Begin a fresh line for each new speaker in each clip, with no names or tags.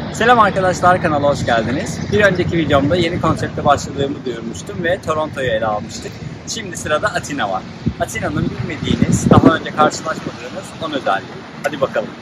Selam arkadaşlar, kanala hoş geldiniz. Bir önceki videomda yeni konsepte başladığımı duyurmuştum ve Toronto'yu ele almıştık. Şimdi sırada Atina var. Atina'nın bilmediğiniz, daha önce karşılaşmadığınız 10 özelliği. Hadi bakalım.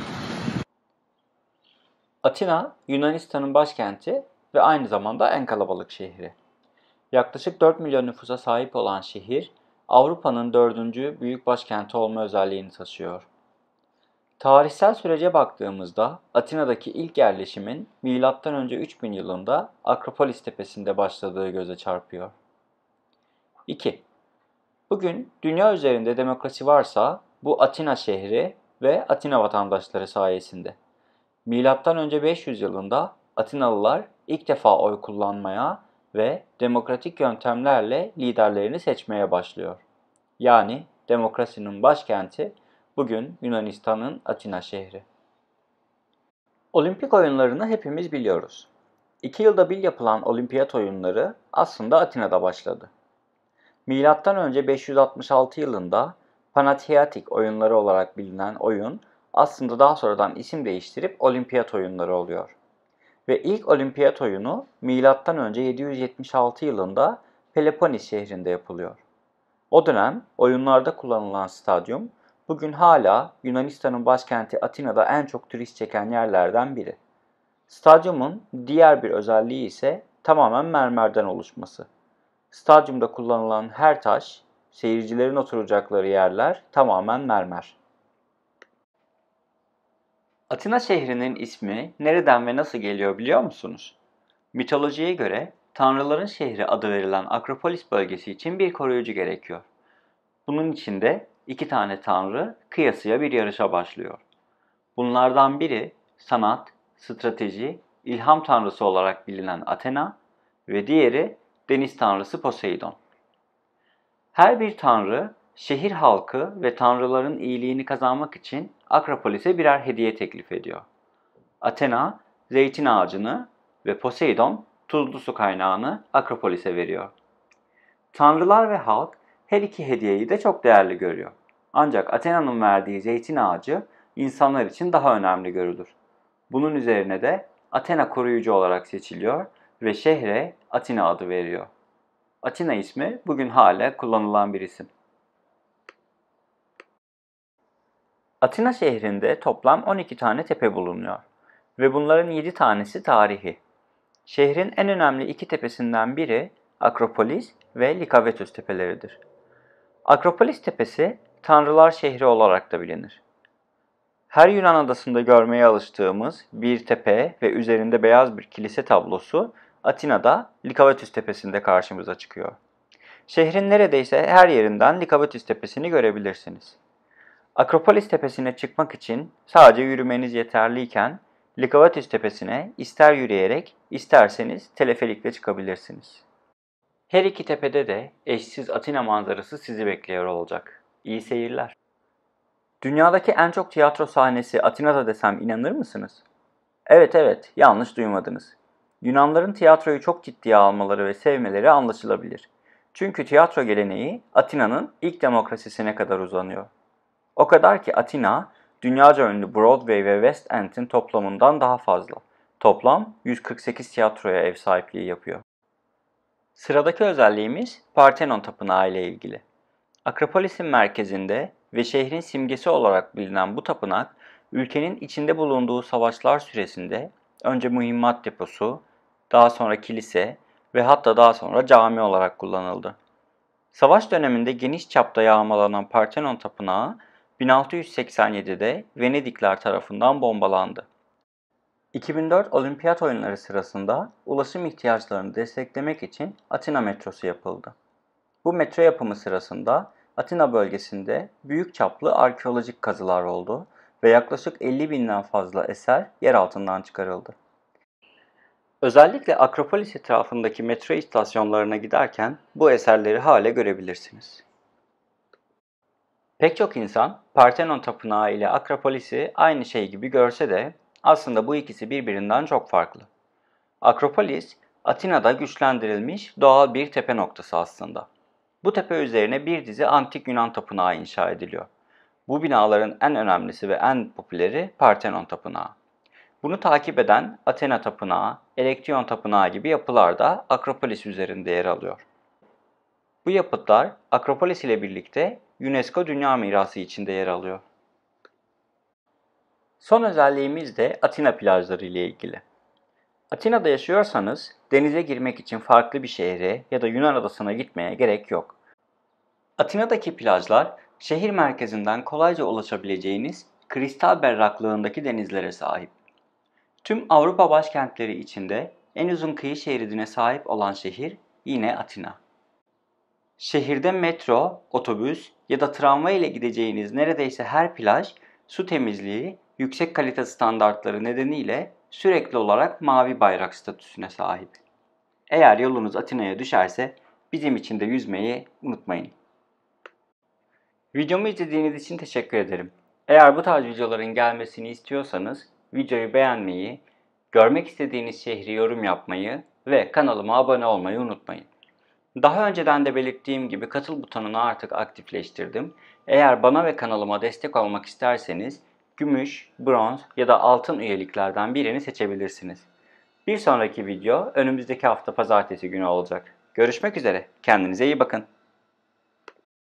Atina, Yunanistan'ın başkenti ve aynı zamanda en kalabalık şehri. Yaklaşık 4 milyon nüfusa sahip olan şehir, Avrupa'nın 4. büyük başkenti olma özelliğini taşıyor. Tarihsel sürece baktığımızda Atina'daki ilk yerleşimin M.Ö. 3000 yılında Akropolis tepesinde başladığı göze çarpıyor. 2. Bugün dünya üzerinde demokrasi varsa bu Atina şehri ve Atina vatandaşları sayesinde. M.Ö. 500 yılında Atinalılar ilk defa oy kullanmaya ve demokratik yöntemlerle liderlerini seçmeye başlıyor. Yani demokrasinin başkenti bugün Yunanistan'ın Atina şehri. Olimpik oyunlarını hepimiz biliyoruz. 2 yılda bir yapılan olimpiyat oyunları aslında Atina'da başladı. M.Ö. 566 yılında Panathinaik oyunları olarak bilinen oyun aslında daha sonradan isim değiştirip olimpiyat oyunları oluyor. Ve ilk olimpiyat oyunu M.Ö. 776 yılında Peloponnes şehrinde yapılıyor. O dönem oyunlarda kullanılan stadyum bugün hala Yunanistan'ın başkenti Atina'da en çok turist çeken yerlerden biri. Stadyumun diğer bir özelliği ise tamamen mermerden oluşması. Stadyumda kullanılan her taş, seyircilerin oturacakları yerler tamamen mermer. Atina şehrinin ismi nereden ve nasıl geliyor biliyor musunuz? Mitolojiye göre tanrıların şehri adı verilen Akropolis bölgesi için bir koruyucu gerekiyor. Bunun için de 2 tane tanrı kıyasıya bir yarışa başlıyor. Bunlardan biri sanat, strateji, ilham tanrısı olarak bilinen Athena ve diğeri deniz tanrısı Poseidon. Her bir tanrı şehir halkı ve tanrıların iyiliğini kazanmak için Akropolis'e birer hediye teklif ediyor. Athena zeytin ağacını ve Poseidon tuzlu su kaynağını Akropolis'e veriyor. Tanrılar ve halk her iki hediyeyi de çok değerli görüyor. Ancak Athena'nın verdiği zeytin ağacı insanlar için daha önemli görülür. Bunun üzerine de Athena koruyucu olarak seçiliyor ve şehre Atina adı veriyor. Atina ismi bugün hala kullanılan bir isim. Atina şehrinde toplam 12 tane tepe bulunuyor ve bunların 7 tanesi tarihi. Şehrin en önemli 2 tepesinden biri Akropolis ve Likavetus tepeleridir. Akropolis tepesi Tanrılar şehri olarak da bilinir. Her Yunan adasında görmeye alıştığımız bir tepe ve üzerinde beyaz bir kilise tablosu Atina'da Likavetus tepesinde karşımıza çıkıyor. Şehrin neredeyse her yerinden Likavetus tepesini görebilirsiniz. Akropolis tepesine çıkmak için sadece yürümeniz yeterliyken Likavetus tepesine ister yürüyerek isterseniz teleferikle çıkabilirsiniz. Her iki tepede de eşsiz Atina manzarası sizi bekliyor olacak. İyi seyirler. Dünyadaki en çok tiyatro sahnesi Atina'da desem inanır mısınız? Evet, yanlış duymadınız. Yunanların tiyatroyu çok ciddiye almaları ve sevmeleri anlaşılabilir. Çünkü tiyatro geleneği Atina'nın ilk demokrasisine kadar uzanıyor. O kadar ki Atina, dünyaca ünlü Broadway ve West End'in toplamından daha fazla. Toplam 148 tiyatroya ev sahipliği yapıyor. Sıradaki özelliğimiz Parthenon Tapınağı ile ilgili. Akropolis'in merkezinde ve şehrin simgesi olarak bilinen bu tapınak, ülkenin içinde bulunduğu savaşlar süresinde önce mühimmat deposu, daha sonra kilise ve hatta daha sonra cami olarak kullanıldı. Savaş döneminde geniş çapta yağmalanan Parthenon Tapınağı 1687'de Venedikler tarafından bombalandı. 2004 Olimpiyat Oyunları sırasında ulaşım ihtiyaçlarını desteklemek için Atina metrosu yapıldı. Bu metro yapımı sırasında Atina bölgesinde büyük çaplı arkeolojik kazılar oldu ve yaklaşık 50 binden fazla eser yer altından çıkarıldı. Özellikle Akropolis etrafındaki metro istasyonlarına giderken bu eserleri hala görebilirsiniz. Pek çok insan Parthenon Tapınağı ile Akropolis'i aynı şey gibi görse de aslında bu ikisi birbirinden çok farklı. Akropolis, Atina'da güçlendirilmiş doğal bir tepe noktası aslında. Bu tepe üzerine bir dizi antik Yunan tapınağı inşa ediliyor. Bu binaların en önemlisi ve en popüleri Parthenon Tapınağı. Bunu takip eden Athena Tapınağı, Elektrion Tapınağı gibi yapılar da Akropolis üzerinde yer alıyor. Bu yapıtlar Akropolis ile birlikte UNESCO Dünya Mirası içinde yer alıyor. Son özelliğimiz de Atina plajları ile ilgili. Atina'da yaşıyorsanız denize girmek için farklı bir şehre ya da Yunan adasına gitmeye gerek yok. Atina'daki plajlar şehir merkezinden kolayca ulaşabileceğiniz kristal berraklığındaki denizlere sahip. Tüm Avrupa başkentleri içinde en uzun kıyı şeridine sahip olan şehir yine Atina. Şehirde metro, otobüs ya da tramvay ile gideceğiniz neredeyse her plaj su temizliği, yüksek kalite standartları nedeniyle sürekli olarak mavi bayrak statüsüne sahip. Eğer yolunuz Atina'ya düşerse bizim için de yüzmeyi unutmayın. Videomu izlediğiniz için teşekkür ederim. Eğer bu tarz videoların gelmesini istiyorsanız videoyu beğenmeyi, görmek istediğiniz şehri yorum yapmayı ve kanalıma abone olmayı unutmayın. Daha önceden de belirttiğim gibi katıl butonunu artık aktifleştirdim. Eğer bana ve kanalıma destek olmak isterseniz gümüş, bronz ya da altın üyeliklerden birini seçebilirsiniz. Bir sonraki video önümüzdeki hafta pazartesi günü olacak. Görüşmek üzere. Kendinize iyi bakın.